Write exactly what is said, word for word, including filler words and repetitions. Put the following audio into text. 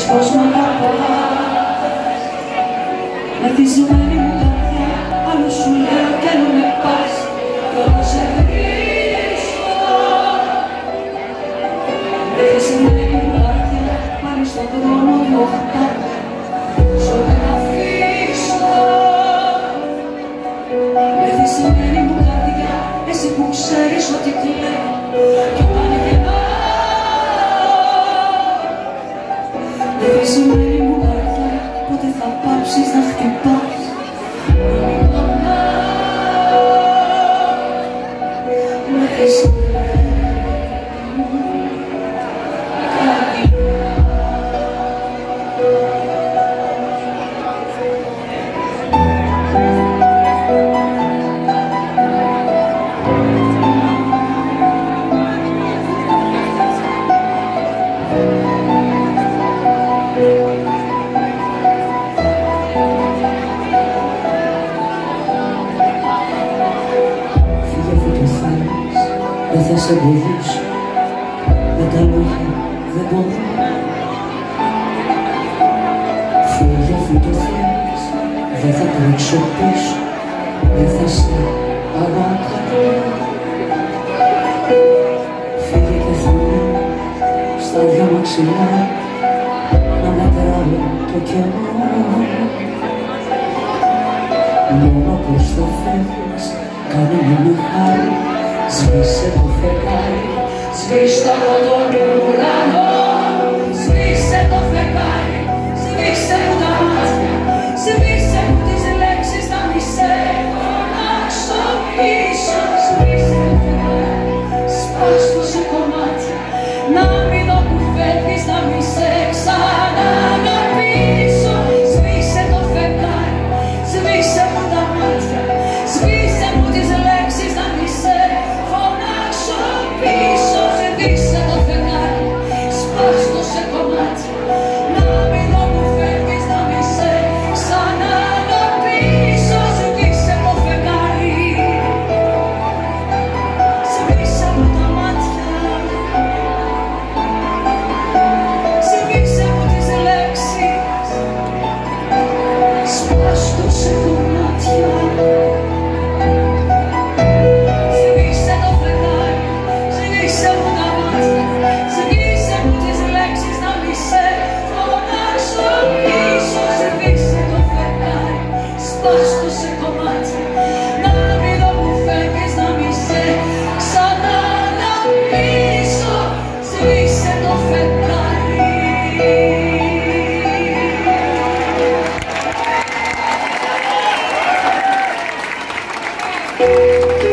πως μ' αγαπάς. Μεθυσμένη μου καρδιά, άλλο σου λέω κι άλλο με πας. Κι όταν σε βρίσκω, μεθυσμένη μου καρδιά, πάλι στον δρόμο του οχτά. Σ' ό,τι να αφήσω. Μεθυσμένη μου καρδιά, εσύ που ξέρεις ότι κλαίω. Κι όταν γελάω, μεθυσμένη μου καρδιά, πότε θα πάψεις να χτυπάς. Δεν θα σε εμποδίσω, με τα λόγια δεν μπορώ. Φύγε αφού το θέλεις, δεν θα τρέξω πίσω, δεν θα σε αγαπώ. Φύγε και θα μείνω στα δυο μαξιλάρια, να μετράω το κενό. Μόνο πως θα φεύγεις, κάνε μου μια χάρη. Σβήσε το φεγγάρι, σβήστε από τον ουρανό. Σβήσε το φεγγάρι, σβήσε μου τα μάτια. Σβήσε μου τις λέξεις να μη σε φωνάξω πίσω. Σβήσε το φεγγάρι, σπάστο σε κομμάτια. Να μην δω που φεύγεις, να μη σε ξαναγαπήσω. Σβήσε το φεγγάρι, σβήσε μου τα μάτια. Σβήσε μου τις λέξεις να μη σε πίσω. Σβήσε το φεγγάρι, σπάστο σε κομμάτια. Να μην δω που φεύγεις, να μη σε ξαναγαπήσω. Σβήσε το φεγγάρι, σβήσε μου τα μάτια. Σβήσε μου τις λέξεις, σπάστο σε κομμάτια. Σπάστο σε κομμάτια, να μην δω που φεύγεις, να μη σε ξαναγαπήσω. Σβήσε το φεγγάρι.